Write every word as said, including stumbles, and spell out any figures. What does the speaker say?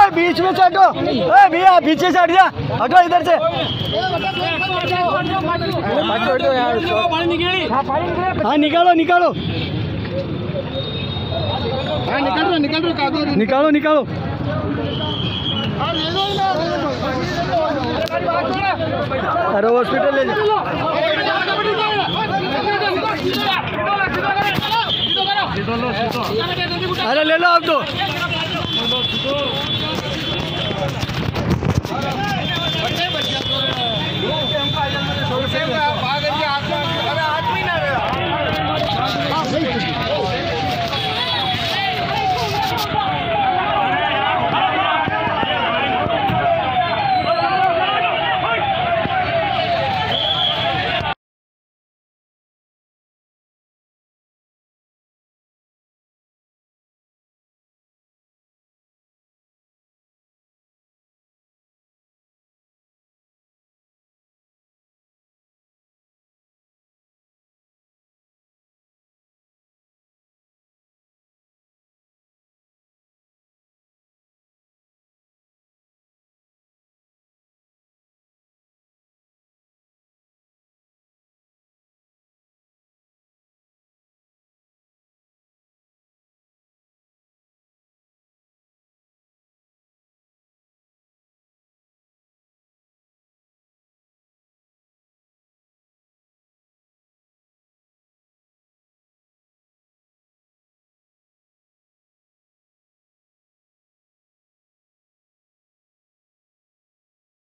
बीच में से हटो, भैया पीछे से हट जा, हटो इधर से। हाँ निकालो निकालो, हाँ निकाल रहा निकाल रहा कागज निकालो निकालो। अरे हॉस्पिटल ले जाओ। अरे ले लो आप तो।